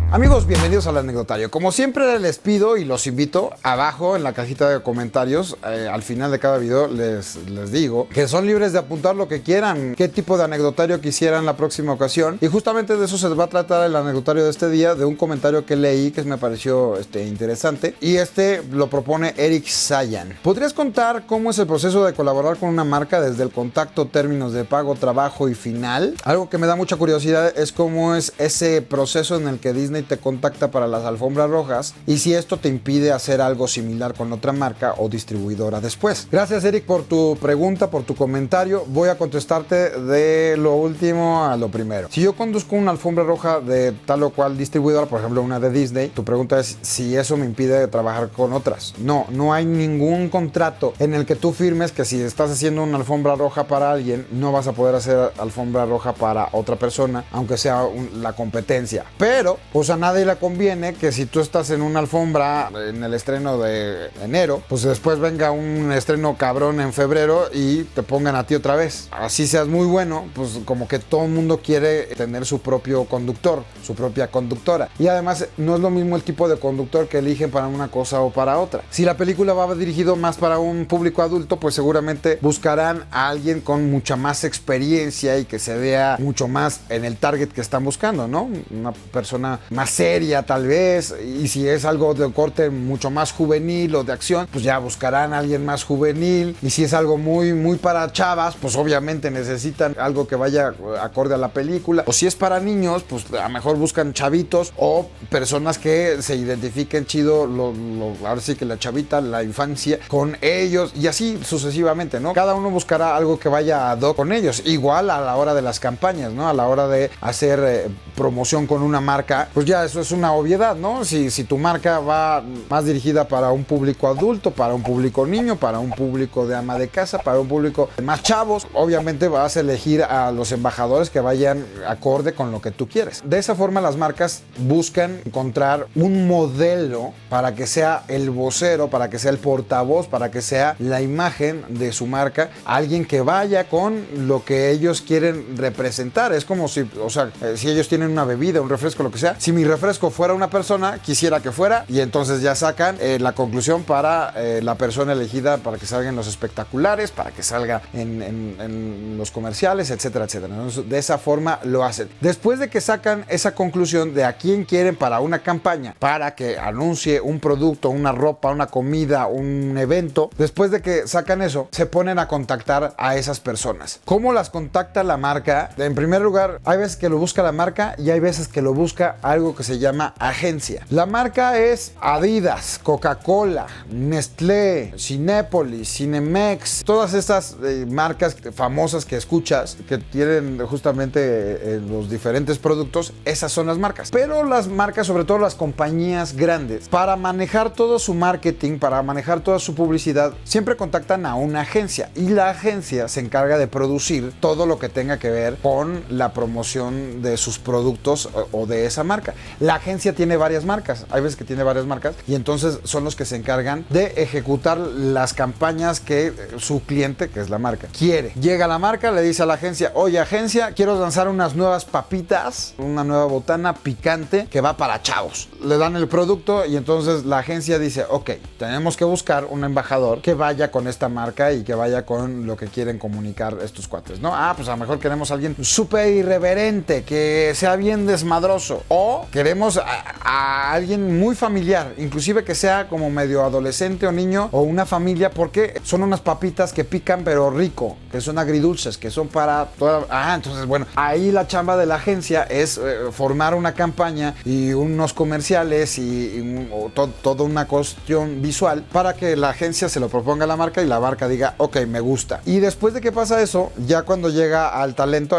Amigos, bienvenidos al anecdotario. Como siempre les pido y los invito abajo en la cajita de comentarios, al final de cada video les digo que son libres de apuntar lo que quieran, qué tipo de anecdotario quisieran la próxima ocasión. Y justamente de eso se va a tratar el anecdotario de este día, de un comentario que leí que me pareció interesante. Y lo propone Eric Sayan. ¿Podrías contar cómo es el proceso de colaborar con una marca desde el contacto, términos de pago, trabajo y final? Algo que me da mucha curiosidad es cómo es ese proceso en el que Disney te contacta para las alfombras rojas y si esto te impide hacer algo similar con otra marca o distribuidora después. Gracias, Eric, por tu pregunta, por tu comentario. Voy a contestarte de lo último a lo primero. Si yo conduzco una alfombra roja de tal o cual distribuidora, por ejemplo una de Disney, tu pregunta es si eso me impide trabajar con otras. No hay ningún contrato en el que tú firmes que si estás haciendo una alfombra roja para alguien, no vas a poder hacer alfombra roja para otra persona, aunque sea la competencia. Pero pues a nadie le conviene que si tú estás en una alfombra en el estreno de enero, pues después venga un estreno cabrón en febrero y te pongan a ti otra vez. Así seas muy bueno, pues como que todo el mundo quiere tener su propio conductor, su propia conductora. Y además no es lo mismo el tipo de conductor que eligen para una cosa o para otra. Si la película va dirigido más para un público adulto, pues seguramente buscarán a alguien con mucha más experiencia y que se vea mucho más en el target que están buscando, ¿no? Una persona más seria tal vez, y si es algo de corte mucho más juvenil o de acción, pues ya buscarán a alguien más juvenil, y si es algo muy para chavas, pues obviamente necesitan algo que vaya acorde a la película, o si es para niños, pues a lo mejor buscan chavitos o personas que se identifiquen chido, ahora sí que la chavita, la infancia, con ellos, y así sucesivamente, ¿no? Cada uno buscará algo que vaya ad hoc con ellos, igual a la hora de las campañas, ¿no? A la hora de hacer promoción con una marca, pues ya eso es una obviedad, ¿no? Si tu marca va más dirigida para un público adulto, para un público niño, para un público de ama de casa, para un público más chavos, obviamente vas a elegir a los embajadores que vayan acorde con lo que tú quieres. De esa forma las marcas buscan encontrar un modelo para que sea el vocero, para que sea el portavoz, para que sea la imagen de su marca, alguien que vaya con lo que ellos quieren representar. Es como si, o sea, si ellos tienen una bebida, un refresco, lo que sea, si mi refresco fuera una persona, quisiera que fuera, y entonces ya sacan la conclusión para la persona elegida, para que salga en los espectaculares, para que salga en los comerciales, etcétera, etcétera. Entonces, de esa forma lo hacen. Después de que sacan esa conclusión de a quién quieren para una campaña, para que anuncie un producto, una ropa, una comida, un evento, después de que sacan eso, se ponen a contactar a esas personas. ¿Cómo las contacta la marca? En primer lugar, hay veces que lo busca la marca y hay veces que lo busca algo que se llama agencia. La marca es Adidas, Coca-Cola, Nestlé, Cinépolis, Cinemex, todas estas marcas famosas que escuchas, que tienen justamente los diferentes productos, esas son las marcas. Pero las marcas, sobre todo las compañías grandes, para manejar todo su marketing, para manejar toda su publicidad, siempre contactan a una agencia, y la agencia se encarga de producir todo lo que tenga que ver con la promoción de sus productos o de esa marca. La agencia tiene varias marcas, hay veces que tiene varias marcas, y entonces son los que se encargan de ejecutar las campañas que su cliente, que es la marca, quiere. Llega la marca, le dice a la agencia: oye, agencia, quiero lanzar unas nuevas papitas, una nueva botana picante que va para chavos. Le dan el producto y entonces la agencia dice: ok, tenemos que buscar un embajador que vaya con esta marca y que vaya con lo que quieren comunicar estos cuates, ¿no? Pues a lo mejor queremos a alguien súper irreverente, que sea bien desmadroso, o queremos a alguien muy familiar, inclusive que sea como medio adolescente o niño, o una familia, porque son unas papitas que pican pero rico, que son agridulces, que son para toda... entonces bueno, ahí la chamba de la agencia es formar una campaña y unos comerciales y toda una cuestión visual para que la agencia se lo proponga a la marca y la marca diga: ok, me gusta. Y después de que pasa eso, ya cuando llega al talento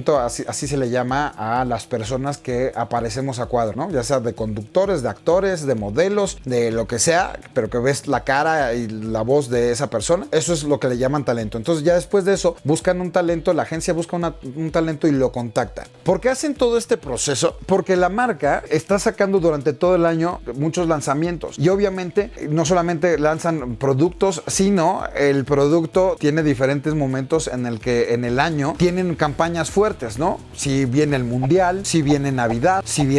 así se le llama a las personas que aparecemos a cuadro, ¿no? Ya sea de conductores, de actores, de modelos, de lo que sea, pero que ves la cara y la voz de esa persona. Eso es lo que le llaman talento. Entonces ya después de eso buscan un talento, la agencia busca un talento y lo contactan. ¿Por qué hacen todo este proceso? Porque la marca está sacando durante todo el año muchos lanzamientos, y obviamente no solamente lanzan productos, sino el producto tiene diferentes momentos en el que en el año tienen campañas fuertes, ¿no? Si viene el mundial, si viene Navidad, si viene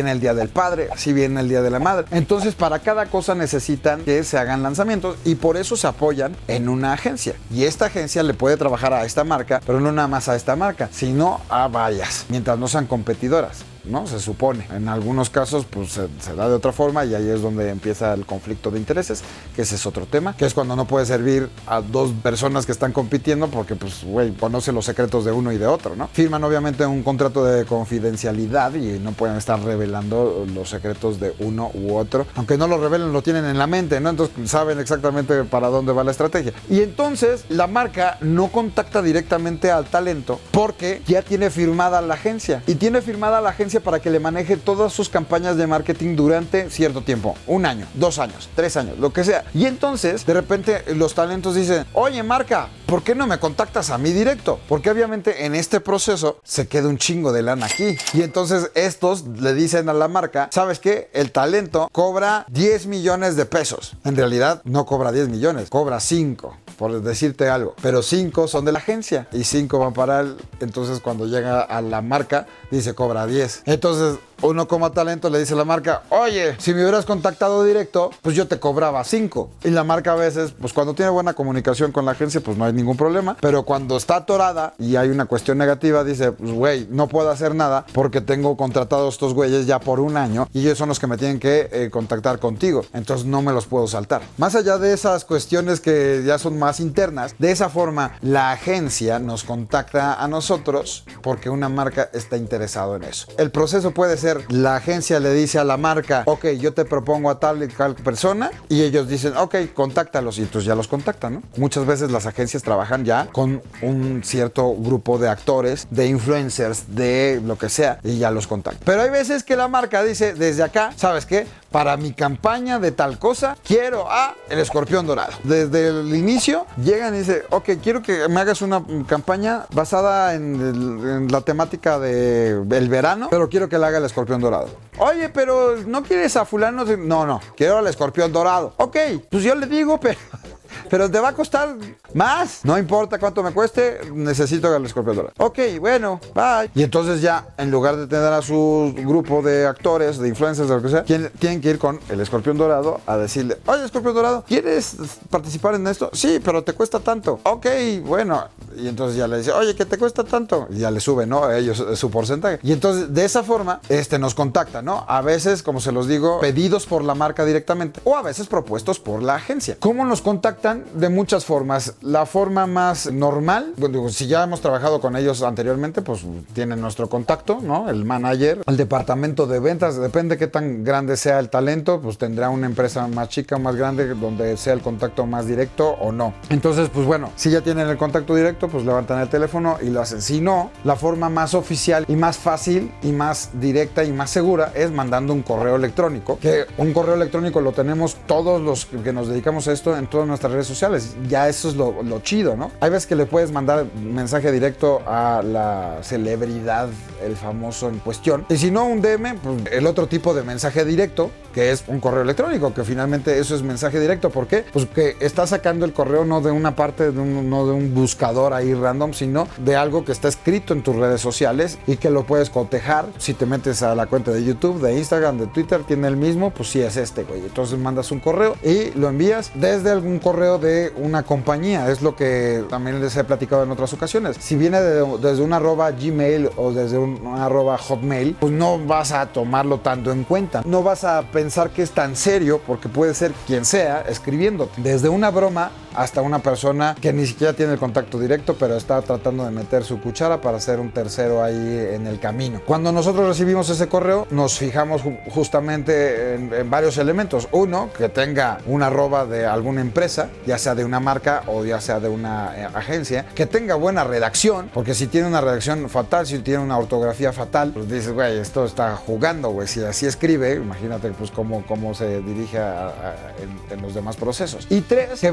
viene el Día del Padre, si viene el Día de la Madre. Entonces, para cada cosa necesitan que se hagan lanzamientos y por eso se apoyan en una agencia. Y esta agencia le puede trabajar a esta marca, pero no nada más a esta marca, sino a varias, mientras no sean competidoras, ¿no? Se supone. En algunos casos, pues se da de otra forma y ahí es donde empieza el conflicto de intereses, que ese es otro tema, que es cuando no puede servir a dos personas que están compitiendo porque, pues, güey, conoce los secretos de uno y de otro, ¿no? Firman obviamente un contrato de confidencialidad y no pueden estar revelando los secretos de uno u otro. Aunque no lo revelen, lo tienen en la mente, ¿no? Entonces saben exactamente para dónde va la estrategia. Y entonces la marca no contacta directamente al talento porque ya tiene firmada la agencia. Y tiene firmada la agencia para que le maneje todas sus campañas de marketing durante cierto tiempo, 1 año, 2 años, 3 años, lo que sea. Y entonces, de repente, los talentos dicen, oye, marca, ¿por qué no me contactas a mí directo? Porque obviamente en este proceso se queda un chingo de lana aquí. Y entonces estos le dicen a la marca, ¿sabes qué? El talento cobra 10 millones de pesos. En realidad no cobra 10 millones, cobra 5. Por decirte algo, pero 5 son de la agencia y 5 van para él. Entonces cuando llega a la marca dice cobra 10. Entonces uno como talento le dice a la marca, oye, si me hubieras contactado directo, pues yo te cobraba 5. Y la marca a veces, pues cuando tiene buena comunicación con la agencia, pues no hay ningún problema. Pero cuando está atorada y hay una cuestión negativa, dice, pues güey, no puedo hacer nada porque tengo contratados estos güeyes ya por 1 año y ellos son los que me tienen que contactar contigo. Entonces no me los puedo saltar. Más allá de esas cuestiones que ya son más internas, de esa forma la agencia nos contacta a nosotros porque una marca está interesado en eso. El proceso puede ser, la agencia le dice a la marca, ok, yo te propongo a tal y tal persona, y ellos dicen, ok, contáctalos, y entonces ya los contactan, ¿no? Muchas veces las agencias trabajan ya con un cierto grupo de actores, de influencers, de lo que sea, y ya los contactan. Pero hay veces que la marca dice, desde acá, ¿sabes qué? Para mi campaña de tal cosa, quiero a el escorpión dorado. Desde el inicio llegan y dicen, ok, quiero que me hagas una campaña basada en la temática del verano, pero quiero que la haga el escorpión dorado. Oye, pero ¿no quieres a fulano? No, quiero al escorpión dorado. Ok, pues yo le digo, pero te va a costar más. No importa cuánto me cueste, necesito el escorpión dorado. Ok, bueno, bye. Y entonces ya, en lugar de tener a su grupo de actores, de influencers, de lo que sea, tienen que ir con el escorpión dorado a decirle, oye, escorpión dorado, ¿quieres participar en esto? Sí, pero te cuesta tanto. Ok, bueno. Y entonces ya le dice, oye, ¿qué te cuesta tanto? Y ya le sube, ¿no? A ellos su porcentaje. Y entonces, de esa forma, nos contacta, ¿no? A veces, como se los digo, pedidos por la marca directamente o a veces propuestos por la agencia. ¿Cómo nos contactan? De muchas formas. La forma más normal, bueno, si ya hemos trabajado con ellos anteriormente, pues tienen nuestro contacto, ¿no? El manager, el departamento de ventas, depende qué tan grande sea el talento, pues tendrá una empresa más chica o más grande donde sea el contacto más directo o no. Entonces, pues bueno, si ya tienen el contacto directo, pues levantan el teléfono y lo hacen. Si no, la forma más oficial y más fácil y más directa y más segura es mandando un correo electrónico, que un correo electrónico lo tenemos todos los que nos dedicamos a esto en todas nuestras redes sociales. Ya eso es lo chido, ¿no? Hay veces que le puedes mandar mensaje directo a la celebridad, el famoso en cuestión, y si no un DM, pues el otro tipo de mensaje directo, que es un correo electrónico, que finalmente eso es mensaje directo. ¿Por qué? Pues que está sacando el correo no de una parte, no de un buscador ahí random, sino de algo que está escrito en tus redes sociales y que lo puedes cotejar. Si te metes a la cuenta de YouTube, de Instagram, de Twitter, tiene el mismo, pues sí es güey. Entonces mandas un correo y lo envías desde algún correo de una compañía. Es lo que también les he platicado en otras ocasiones. Si viene desde un @Gmail o desde un @Hotmail, pues no vas a tomarlo tanto en cuenta. No vas a pensar que es tan serio porque puede ser quien sea escribiéndote. Desde una broma hasta una persona que ni siquiera tiene el contacto directo, pero está tratando de meter su cuchara para ser un tercero ahí en el camino. Cuando nosotros recibimos ese correo, nos fijamos justamente en varios elementos. Uno, que tenga un @ de alguna empresa, ya sea de una marca o ya sea de una agencia, que tenga buena redacción, porque si tiene una redacción fatal, si tiene una ortografía fatal, pues dices, güey, esto está jugando, güey. Si así escribe, imagínate pues cómo se dirige en los demás procesos. Y 3, que venga la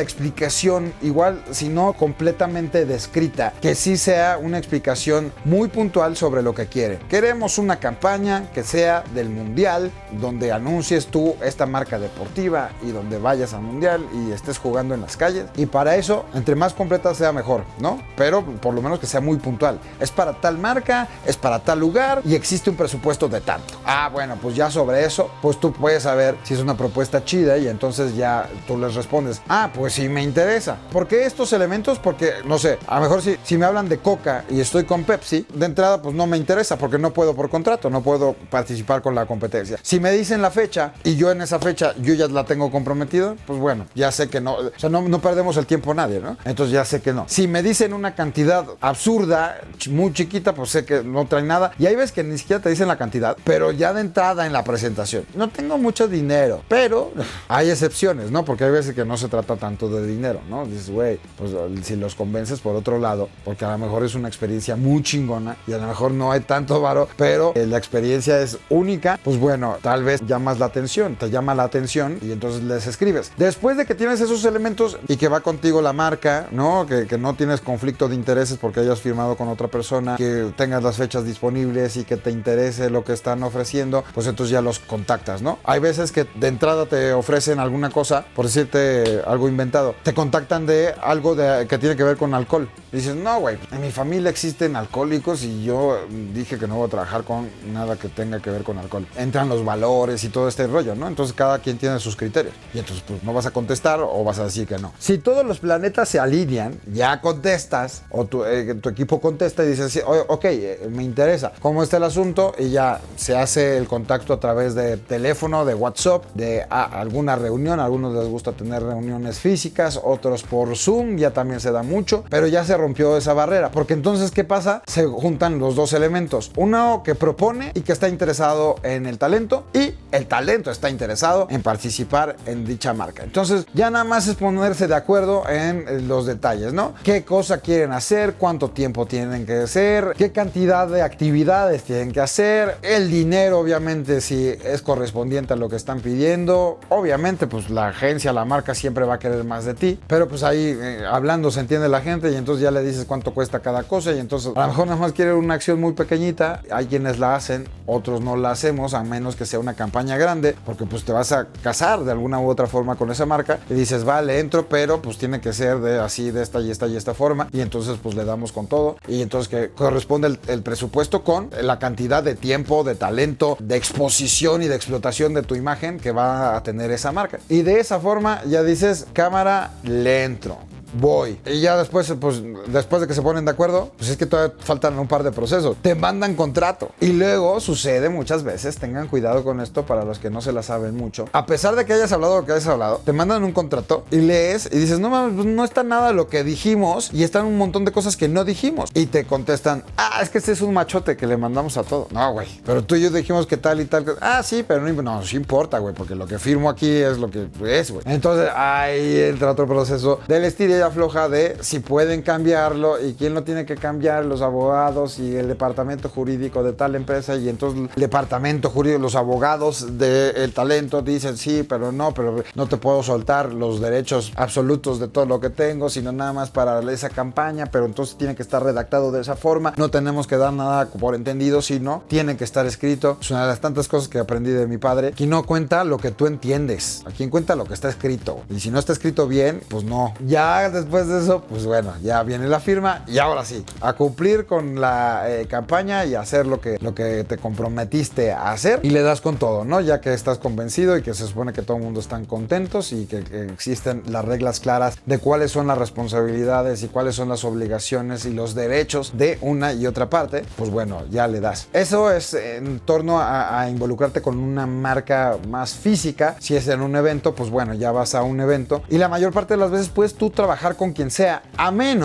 explicación, igual si no completamente descrita, que sí sea una explicación muy puntual sobre lo que quieren. Queremos una campaña que sea del mundial, donde anuncies tú esta marca deportiva y donde vayas al mundial y estés jugando en las calles. Y para eso, entre más completa sea mejor, ¿no? Pero por lo menos que sea muy puntual. Es para tal marca, es para tal lugar y existe un presupuesto de tanto. Ah, bueno, pues ya sobre eso, pues tú puedes saber si es una propuesta chida y entonces ya tú les respondes, ah, pues sí me interesa. ¿Por qué estos elementos? Porque, no sé, a lo mejor si me hablan de Coca y estoy con Pepsi, de entrada pues no me interesa porque no puedo por contrato, no puedo participar con la competencia. Si me dicen la fecha y yo en esa fecha yo ya la tengo comprometida, pues bueno, ya sé que no, o sea, no perdemos el tiempo nadie, ¿no? Entonces ya sé que no. Si me dicen una cantidad absurda, muy chiquita, pues sé que no trae nada. Y hay veces que ni siquiera te dicen la cantidad, pero ya de entrada en la presentación, no tengo mucho dinero, pero hay excepciones, ¿no? Porque hay veces que no se trata tanto de dinero, ¿no? Dices, güey, pues si los convences por otro lado, porque a lo mejor es una experiencia muy chingona y a lo mejor no hay tanto varo, pero la experiencia es única, pues bueno, tal vez llamas la atención, te llama la atención y entonces les escribes. Después de que tienes esos elementos y que va contigo la marca, ¿no? Que no tienes conflicto de intereses porque hayas firmado con otra persona, que tengas las fechas disponibles y que te interese lo que están ofreciendo, pues entonces ya los contactas, ¿no? Hay veces que de entrada te ofrecen alguna cosa, por decirte algo inventado, te contactan de algo que tiene que ver con alcohol. Dices, no, güey, en mi familia existen alcohólicos y yo dije que no voy a trabajar con nada que tenga que ver con alcohol. Entran los valores y todo este rollo, ¿no? Entonces cada quien tiene sus criterios. Y entonces pues no vas a contestar o vas a decir que no. Si todos los planetas se alinean, ya contestas o tu equipo contesta y dices, sí, ok, me interesa cómo está el asunto y ya se hace el contacto a través de teléfono, de WhatsApp, de alguna reunión. A algunos les gusta tener reuniones físicas, otros por Zoom, ya también se da mucho, pero ya se rompió esa barrera, porque entonces ¿qué pasa? Se juntan los dos elementos, uno que propone y que está interesado en el talento y el talento está interesado en participar en dicha marca. Entonces ya nada más es ponerse de acuerdo en los detalles, ¿no? ¿Qué cosa quieren hacer? ¿Cuánto tiempo tienen que hacer? ¿Qué cantidad de actividades tienen que hacer? El dinero, obviamente, si es correspondiente a lo que están pidiendo. Obviamente, pues la agencia, la marca siempre va a querer más de ti, pero pues ahí hablando se entiende la gente y entonces ya le dices cuánto cuesta cada cosa y entonces a lo mejor nada más quieren una acción muy pequeñita. Hay quienes la hacen, otros no la hacemos, a menos que sea una campaña grande, porque pues te vas a casar de alguna u otra forma con esa marca y dices, vale, entro, pero pues tiene que ser de así, de esta y esta y esta forma, y entonces pues le damos con todo y entonces que corresponde el presupuesto con la cantidad de tiempo, de talento, de exposición y de explotación de tu imagen que va a tener esa marca. Y de esa forma ya dices, cámara, le entro. Voy. Y ya después, pues, después de que se ponen de acuerdo, pues es que todavía faltan un par de procesos. Te mandan contrato. Y luego sucede muchas veces, tengan cuidado con esto para los que no se la saben mucho. A pesar de que hayas hablado lo que hayas hablado, te mandan un contrato y lees y dices, no mames, pues no está nada lo que dijimos y están un montón de cosas que no dijimos. Y te contestan, es que este es un machote que le mandamos a todo. No, güey, pero tú y yo dijimos que tal y tal. Sí, pero no, sí importa, güey, porque lo que firmo aquí es lo que es, güey. Entonces ahí entra otro proceso del estilo afloja de si pueden cambiarlo y quién lo tiene que cambiar, los abogados y el departamento jurídico de tal empresa, y entonces el departamento jurídico, los abogados del talento dicen sí, pero no te puedo soltar los derechos absolutos de todo lo que tengo, sino nada más para esa campaña, pero entonces tiene que estar redactado de esa forma, no tenemos que dar nada por entendido, sino tiene que estar escrito. Es una de las tantas cosas que aprendí de mi padre, que no cuenta lo que tú entiendes, a quien cuenta lo que está escrito, y si no está escrito bien, pues no. Ya después de eso, pues bueno, ya viene la firma y ahora sí, a cumplir con la campaña y hacer lo que te comprometiste a hacer y le das con todo, ¿no? Ya que estás convencido y que se supone que todo el mundo están contentos y que existen las reglas claras de cuáles son las responsabilidades y cuáles son las obligaciones y los derechos de una y otra parte, pues bueno, ya le das. Eso es en torno a involucrarte con una marca más física. Si es en un evento, pues bueno, ya vas a un evento y la mayor parte de las veces puedes tú trabajar con quien sea, a menos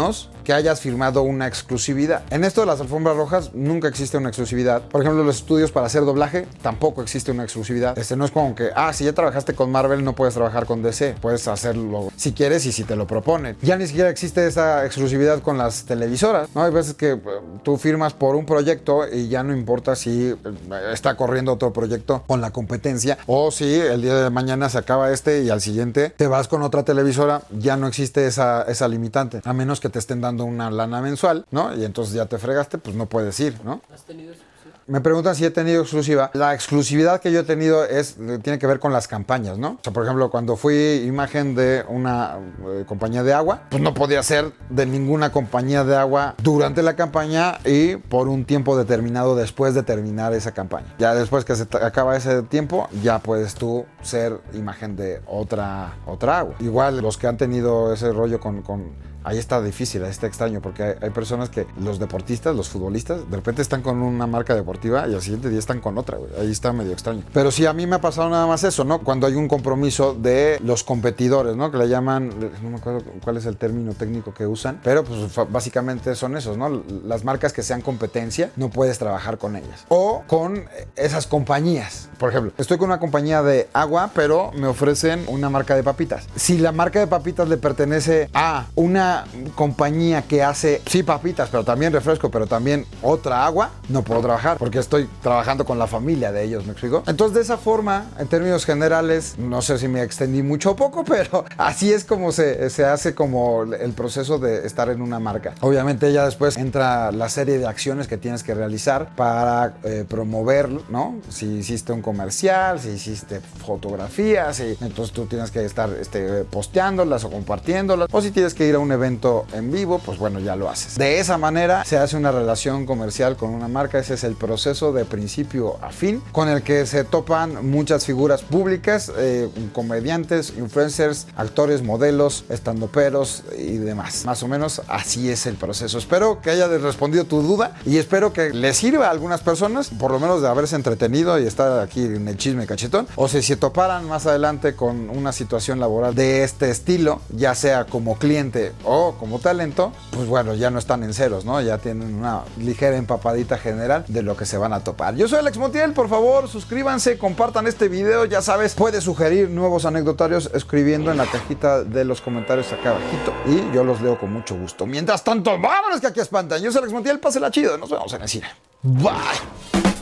que hayas firmado una exclusividad. En esto de las alfombras rojas nunca existe una exclusividad. Por ejemplo, los estudios para hacer doblaje tampoco existe una exclusividad. No es como que, si ya trabajaste con Marvel no puedes trabajar con DC. Puedes hacerlo si quieres y si te lo proponen. Ya ni siquiera existe esa exclusividad con las televisoras, ¿no? Hay veces que tú firmas por un proyecto y ya no importa si está corriendo otro proyecto con la competencia o si el día de mañana se acaba y al siguiente te vas con otra televisora, ya no existe esa limitante, a menos que te estén dando una lana mensual, ¿no? Y entonces ya te fregaste, pues no puedes ir, ¿no? ¿Has tenido eso? Me preguntan si he tenido exclusiva. La exclusividad que yo he tenido tiene que ver con las campañas, ¿no? O sea, por ejemplo, cuando fui imagen de una compañía de agua, pues no podía ser de ninguna compañía de agua durante la campaña y por un tiempo determinado después de terminar esa campaña. Ya después que se acaba ese tiempo, ya puedes tú ser imagen de otra agua. Igual los que han tenido ese rollo ahí está difícil, ahí está extraño, porque hay personas que, los deportistas, los futbolistas, de repente están con una marca deportiva y al siguiente día están con otra, güey. Ahí está medio extraño. Pero sí, a mí me ha pasado nada más eso, ¿no? Cuando hay un compromiso de los competidores, ¿no? Que le llaman, no me acuerdo cuál es el término técnico que usan, pero pues básicamente son esos, ¿no? Las marcas que sean competencia, no puedes trabajar con ellas. O con esas compañías. Por ejemplo, estoy con una compañía de agua, pero me ofrecen una marca de papitas. Si la marca de papitas le pertenece a una compañía que hace, sí, papitas, pero también refresco, pero también otra agua, no puedo trabajar porque estoy trabajando con la familia de ellos, ¿me explico? Entonces, de esa forma, en términos generales, no sé si me extendí mucho o poco, pero así es como se hace como el proceso de estar en una marca. Obviamente ya después entra la serie de acciones que tienes que realizar para promoverlo, ¿no? Si hiciste un comercial, si hiciste fotografías, entonces tú tienes que estar posteándolas o compartiéndolas, o si tienes que ir a un evento en vivo, pues bueno, ya lo haces. De esa manera se hace una relación comercial con una marca. Ese es el proceso de principio a fin, con el que se topan muchas figuras públicas, comediantes, influencers, actores, modelos, estandoperos y demás. Más o menos así es el proceso. Espero que haya respondido tu duda y espero que le sirva a algunas personas, por lo menos de haberse entretenido y estar aquí en el chisme cachetón, o si se toparan más adelante con una situación laboral de este estilo, ya sea como cliente o como talento, pues bueno, ya no están en ceros, ¿no? Ya tienen una ligera empapadita general de lo que se van a topar. Yo soy Alex Montiel, por favor, suscríbanse, compartan este video, ya sabes, puedes sugerir nuevos anecdotarios escribiendo en la cajita de los comentarios acá abajito y yo los leo con mucho gusto. Mientras tanto, vámonos que aquí espantan. Yo soy Alex Montiel, pásela chido, nos vemos en el cine. Bye.